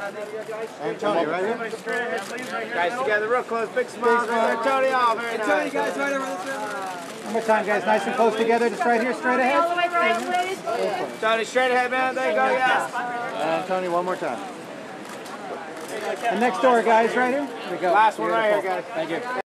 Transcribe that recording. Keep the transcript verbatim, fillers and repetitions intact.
And Tony, right here. Guys together, real close, big smiles right there. Tony, oh, very nice. Tony, guys, right over this way. One more time, guys. Nice and close together. Just right here, straight ahead. All the way right, please. Tony, straight ahead, man. There you go, yeah. And Tony, one more time. And next door, guys, right here. Here we go. Last one right here, guys. Thank you.